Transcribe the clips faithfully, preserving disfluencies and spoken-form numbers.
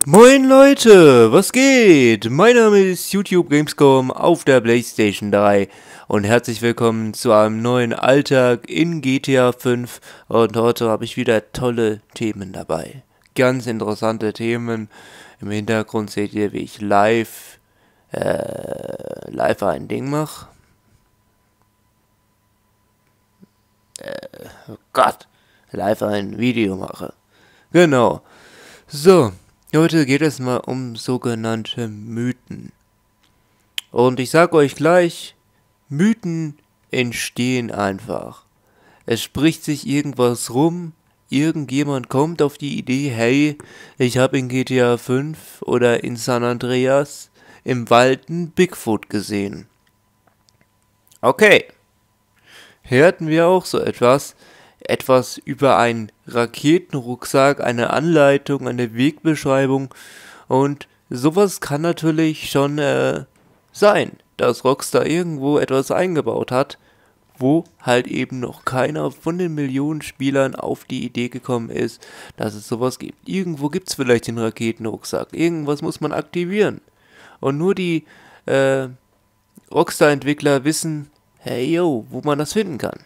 Moin Leute, was geht? Mein Name ist YouTube Gamescom auf der PlayStation drei und herzlich willkommen zu einem neuen Alltag in G T A fünf und heute habe ich wieder tolle Themen dabei. Ganz interessante Themen. Im Hintergrund seht ihr, wie ich live, äh, live ein Ding mache. Äh, oh Gott, live ein Video mache. Genau. So. Heute geht es mal um sogenannte Mythen. Und ich sage euch gleich, Mythen entstehen einfach. Es spricht sich irgendwas rum, irgendjemand kommt auf die Idee, hey, ich habe in G T A fünf oder in San Andreas im Wald einen Bigfoot gesehen. Okay, hier hatten wir auch so etwas. Etwas über einen Raketenrucksack, eine Anleitung, eine Wegbeschreibung und sowas kann natürlich schon äh, sein, dass Rockstar irgendwo etwas eingebaut hat, wo halt eben noch keiner von den Millionen Spielern auf die Idee gekommen ist, dass es sowas gibt. Irgendwo gibt es vielleicht den Raketenrucksack, irgendwas muss man aktivieren und nur die äh, Rockstar-Entwickler wissen, hey yo, wo man das finden kann.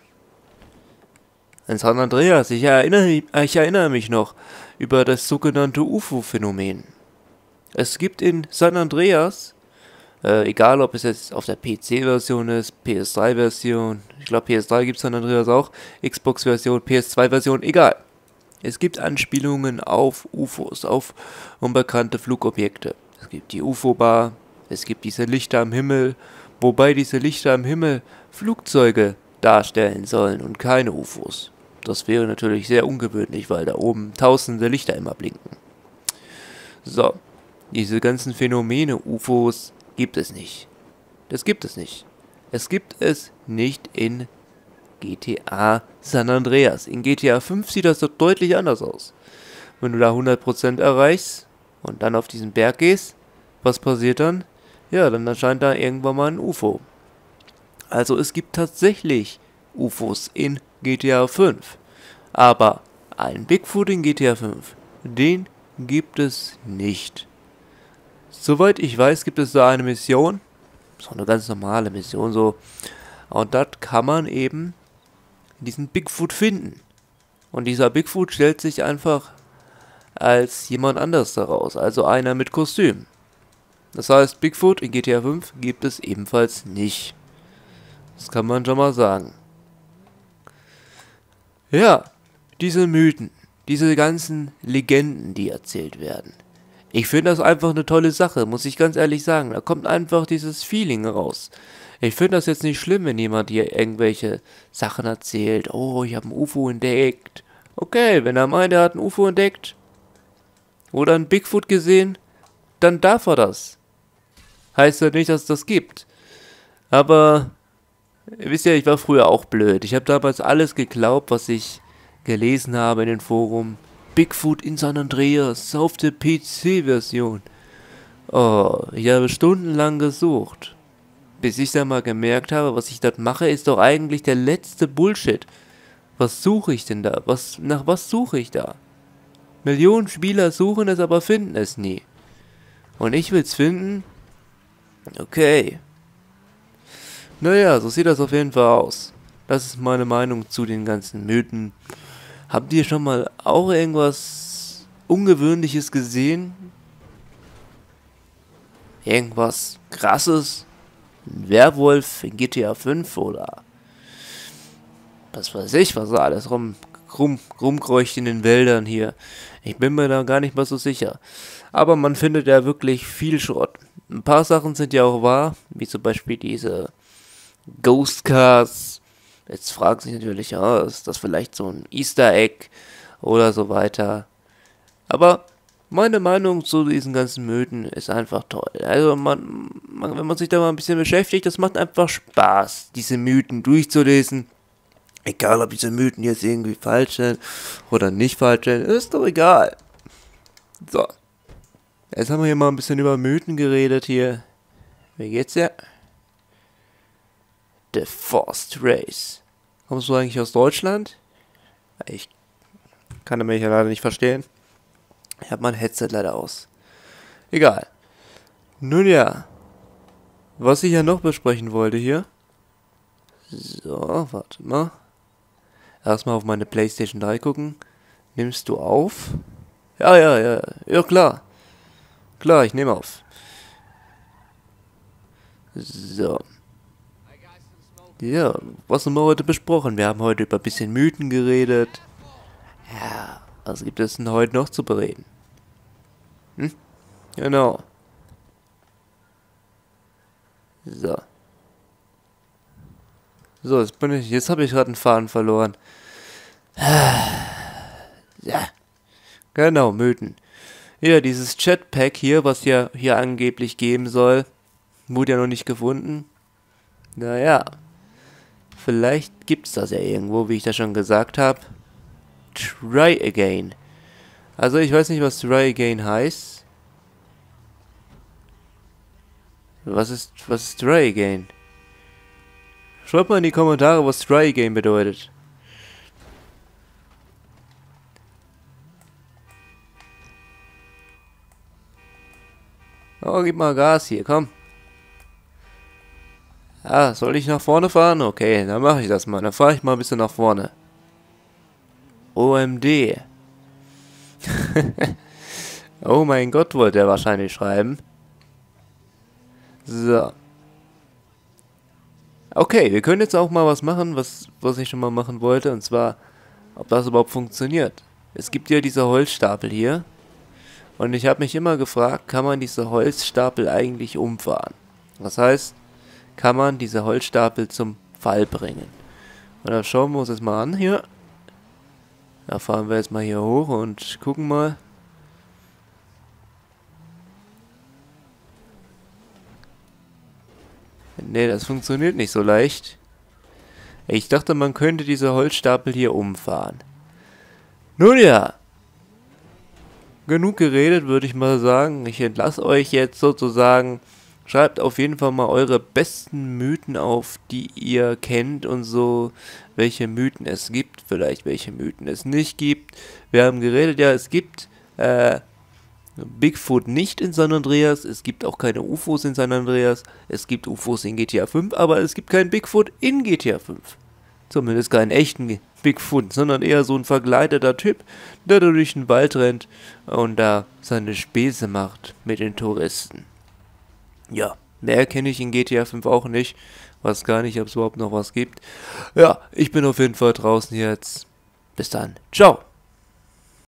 In San Andreas, ich erinnere, ich erinnere mich noch über das sogenannte U F O-Phänomen. Es gibt in San Andreas, äh, egal ob es jetzt auf der P C-Version ist, P S drei Version, ich glaube P S drei gibt es San Andreas auch, Xbox-Version, P S zwei Version, egal. Es gibt Anspielungen auf U F Os, auf unbekannte Flugobjekte. Es gibt die U F O-Bar, es gibt diese Lichter am Himmel, wobei diese Lichter am Himmel Flugzeuge darstellen sollen und keine U F Os. Das wäre natürlich sehr ungewöhnlich, weil da oben tausende Lichter immer blinken. So, diese ganzen Phänomene U F Os gibt es nicht. Das gibt es nicht. Es gibt es nicht in G T A San Andreas. In G T A fünf sieht das doch deutlich anders aus. Wenn du da hundert Prozent erreichst und dann auf diesen Berg gehst, was passiert dann? Ja, dann erscheint da irgendwann mal ein U F O. Also es gibt tatsächlich U F Os in G T A fünf. Aber ein Bigfoot in G T A fünf, den gibt es nicht. Soweit ich weiß, gibt es da eine Mission. So eine ganz normale Mission so. Und dort kann man eben diesen Bigfoot finden. Und dieser Bigfoot stellt sich einfach als jemand anders daraus. Also einer mit Kostüm. Das heißt, Bigfoot in G T A fünf gibt es ebenfalls nicht. Das kann man schon mal sagen. Ja, diese Mythen, diese ganzen Legenden, die erzählt werden. Ich finde das einfach eine tolle Sache, muss ich ganz ehrlich sagen. Da kommt einfach dieses Feeling raus. Ich finde das jetzt nicht schlimm, wenn jemand hier irgendwelche Sachen erzählt. Oh, ich habe ein U F O entdeckt. Okay, wenn er meint, er hat ein U F O entdeckt oder ein Bigfoot gesehen, dann darf er das. Heißt ja nicht, dass es das gibt. Aber ihr wisst ja, ich war früher auch blöd. Ich habe damals alles geglaubt, was ich gelesen habe in den Foren. Bigfoot in San Andreas auf der P C-Version. Oh, ich habe stundenlang gesucht. Bis ich dann mal gemerkt habe, was ich dort mache, ist doch eigentlich der letzte Bullshit. Was suche ich denn da? Was, nach was suche ich da? Millionen Spieler suchen es, aber finden es nie. Und ich will es finden? Okay. Naja, so sieht das auf jeden Fall aus. Das ist meine Meinung zu den ganzen Mythen. Habt ihr schon mal auch irgendwas Ungewöhnliches gesehen? Irgendwas Krasses? Ein Werwolf in G T A fünf oder was weiß ich, was da alles rum, rum, rumkreucht in den Wäldern hier. Ich bin mir da gar nicht mal so sicher. Aber man findet ja wirklich viel Schrott. Ein paar Sachen sind ja auch wahr, wie zum Beispiel diese Ghost Cars. Jetzt fragt sich natürlich, ja, ist das vielleicht so ein Easter Egg oder so weiter. Aber meine Meinung zu diesen ganzen Mythen ist einfach toll. Also man, man, wenn man sich da mal ein bisschen beschäftigt, das macht einfach Spaß, diese Mythen durchzulesen. Egal, ob diese Mythen jetzt irgendwie falsch sind oder nicht falsch sind, ist doch egal. So, jetzt haben wir hier mal ein bisschen über Mythen geredet hier. Wie geht's dir? The Forced Race. Kommst du eigentlich aus Deutschland? Ich kann mich ja leider nicht verstehen. Ich habe mein Headset leider aus. Egal. Nun ja. Was ich ja noch besprechen wollte hier. So, warte mal. Erstmal auf meine PlayStation drei gucken. Nimmst du auf? Ja, ja, ja. Ja, klar. Klar, ich nehme auf. So. Ja, was haben wir heute besprochen? Wir haben heute über ein bisschen Mythen geredet. Ja, was gibt es denn heute noch zu bereden? Hm? Genau. So. So, jetzt bin ich, jetzt habe ich gerade einen Faden verloren. Ja. Genau, Mythen. Ja, dieses Jetpack hier, was ja hier angeblich geben soll, wurde ja noch nicht gefunden. Naja. Vielleicht gibt's das ja irgendwo, wie ich das schon gesagt habe. Try again. Also ich weiß nicht, was try again heißt. Was ist, was ist try again? Schreibt mal in die Kommentare, was try again bedeutet. Oh, gib mal Gas hier, komm. Ah, soll ich nach vorne fahren? Okay, dann mache ich das mal. Dann fahre ich mal ein bisschen nach vorne. O M D. Oh mein Gott, wollte er wahrscheinlich schreiben. So. Okay, wir können jetzt auch mal was machen, was, was ich schon mal machen wollte. Und zwar, ob das überhaupt funktioniert. Es gibt ja diese Holzstapel hier. Und ich habe mich immer gefragt, kann man diese Holzstapel eigentlich umfahren? Das heißt, kann man diese Holzstapel zum Fall bringen. Und dann schauen wir uns das mal an hier. Da fahren wir jetzt mal hier hoch und gucken mal. Ne, das funktioniert nicht so leicht. Ich dachte, man könnte diese Holzstapel hier umfahren. Nun ja. Genug geredet, würde ich mal sagen. Ich entlasse euch jetzt sozusagen. Schreibt auf jeden Fall mal eure besten Mythen auf, die ihr kennt und so, welche Mythen es gibt, vielleicht welche Mythen es nicht gibt. Wir haben geredet, ja, es gibt äh, Bigfoot nicht in San Andreas, es gibt auch keine U F Os in San Andreas, es gibt U F Os in G T A fünf, aber es gibt keinen Bigfoot in G T A fünf. Zumindest keinen echten Bigfoot, sondern eher so ein verkleideter Typ, der durch den Wald rennt und da seine Späße macht mit den Touristen. Ja, mehr kenne ich in G T A fünf auch nicht. Weiß gar nicht, ob es überhaupt noch was gibt. Ja, ich bin auf jeden Fall draußen jetzt. Bis dann. Ciao.